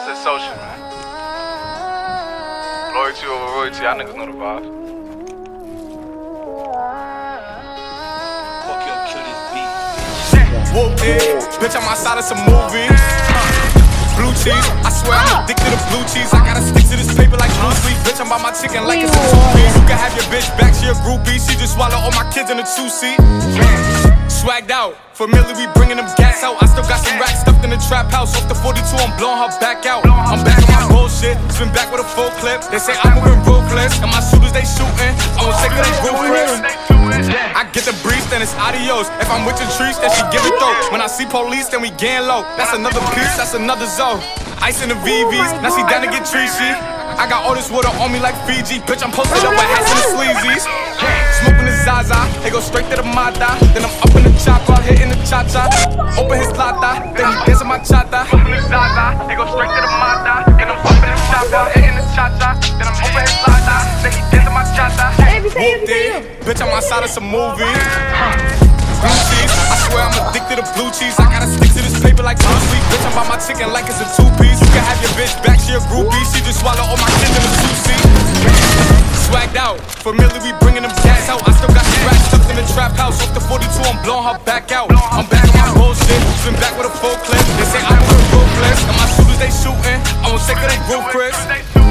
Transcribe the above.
That's the social, man. Loyalty over royalty, y'all niggas know the vibe. Fuck your kill this beat. Whoop it, bitch, I'm outside of some movie. Blue cheese, I swear I'm addicted to blue cheese. I gotta stick to this paper like blue sleep. Bitch, I'm by my chicken like it's a two-piece. You can have your bitch back, she a groupie. She just swallow all my kids in a two-seat. Swagged out, familiar, we bringing them gas out. I still got some racks stuffed in the trap house. Off the 42, I'm blowing her back out. I'm back on my bullshit, spin back with a full clip. They say I'm moving ruthless, and my shooters they shooting. I won't take it, they ruthless. I get the breeze, then it's adios. If I'm with the trees, then she give it though. When I see police, then we gang low. That's another piece, that's another zone. Ice in the VVs, now she down to get treachy. I got all this water on me like Fiji. Bitch, I'm posted up with hats and the sleazies. Smoking the Zaza, they go straight to the Mata. Then I'm up in the chopper, hitting the cha-cha. Open his lata, then he dancing my chata. Smoking the Zaza, they go straight to the Mata. Then I'm up in the chopper, hitting the cha-cha. Then I'm open his lata, then he dancing my chata. Whooped it, bitch, I'm outside of some movie. Blue cheese, I swear I'm addicted to blue cheese. I gotta stick to this paper like blue sleep. Bitch, I'm by my chicken like it's a two-piece. You can have your bitch back, she a groupie. She just swallow all my kids in a two-seat. Swagged out, familiar, we bringing them gas out. I still got some racks stuffed in the trap house. Off the 42, I'm blowing her back out. I'm back on my bullshit, spin back with a full clip. They say I'm moving ruthless, and my shooters they shooting. I won't take it, they roof Chris.